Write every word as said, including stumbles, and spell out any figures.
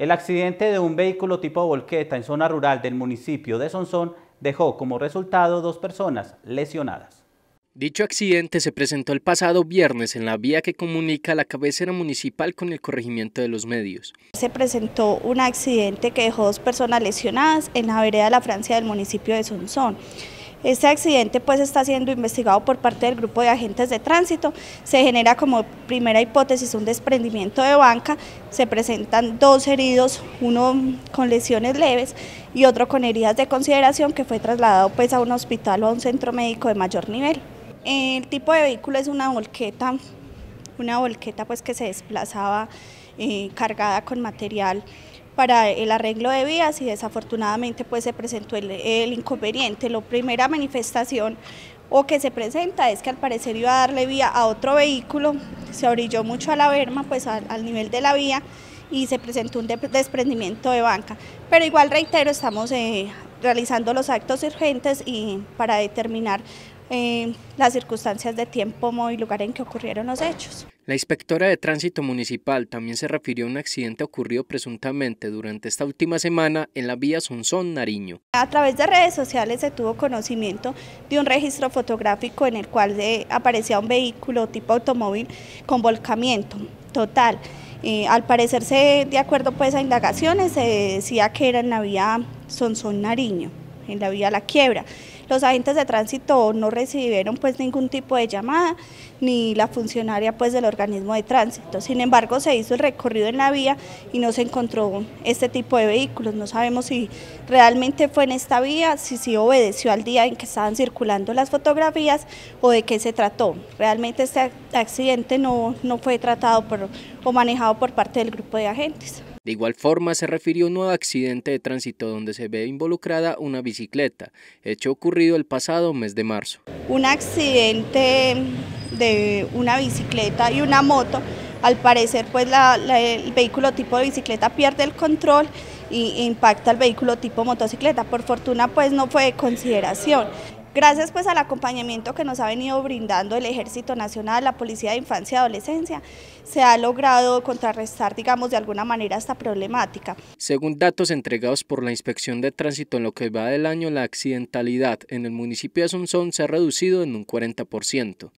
El accidente de un vehículo tipo volqueta en zona rural del municipio de Sonsón dejó como resultado dos personas lesionadas. Dicho accidente se presentó el pasado viernes en la vía que comunica la cabecera municipal con el corregimiento de Los Medios. Se presentó un accidente que dejó dos personas lesionadas en la vereda La Francia del municipio de Sonsón. Este accidente pues está siendo investigado por parte del grupo de agentes de tránsito. Se genera como primera hipótesis un desprendimiento de banca. Se presentan dos heridos, uno con lesiones leves y otro con heridas de consideración, que fue trasladado pues a un hospital o a un centro médico de mayor nivel. El tipo de vehículo es una volqueta, una volqueta pues que se desplazaba eh, cargada con material para el arreglo de vías, y desafortunadamente pues se presentó el, el inconveniente. La primera manifestación o que se presenta es que al parecer iba a darle vía a otro vehículo, se orilló mucho a la berma, pues al, al nivel de la vía, y se presentó un desprendimiento de banca. Pero igual reitero, estamos eh, realizando los actos urgentes y para determinar eh, las circunstancias de tiempo, modo y lugar en que ocurrieron los hechos. La inspectora de tránsito municipal también se refirió a un accidente ocurrido presuntamente durante esta última semana en la vía Sonsón-Nariño. A través de redes sociales se tuvo conocimiento de un registro fotográfico en el cual se aparecía un vehículo tipo automóvil con volcamiento total. Eh, al parecerse, de acuerdo pues a indagaciones, se decía que era en la vía Sonsón-Nariño, en la vía La Quiebra. Los agentes de tránsito no recibieron pues ningún tipo de llamada, ni la funcionaria pues del organismo de tránsito. Sin embargo, se hizo el recorrido en la vía y no se encontró este tipo de vehículos. No sabemos si realmente fue en esta vía, si sí obedeció al día en que estaban circulando las fotografías o de qué se trató. Realmente este accidente no, no fue tratado por, o manejado por parte del grupo de agentes. De igual forma, se refirió a un nuevo accidente de tránsito donde se ve involucrada una bicicleta, hecho ocurrido el pasado mes de marzo. Un accidente de una bicicleta y una moto, al parecer pues la, la, el vehículo tipo de bicicleta pierde el control y impacta al vehículo tipo motocicleta. Por fortuna pues no fue de consideración. Gracias pues al acompañamiento que nos ha venido brindando el Ejército Nacional, la Policía de Infancia y Adolescencia, se ha logrado contrarrestar, digamos, de alguna manera esta problemática. Según datos entregados por la Inspección de Tránsito, en lo que va del año, la accidentalidad en el municipio de Sonsón se ha reducido en un cuarenta por ciento.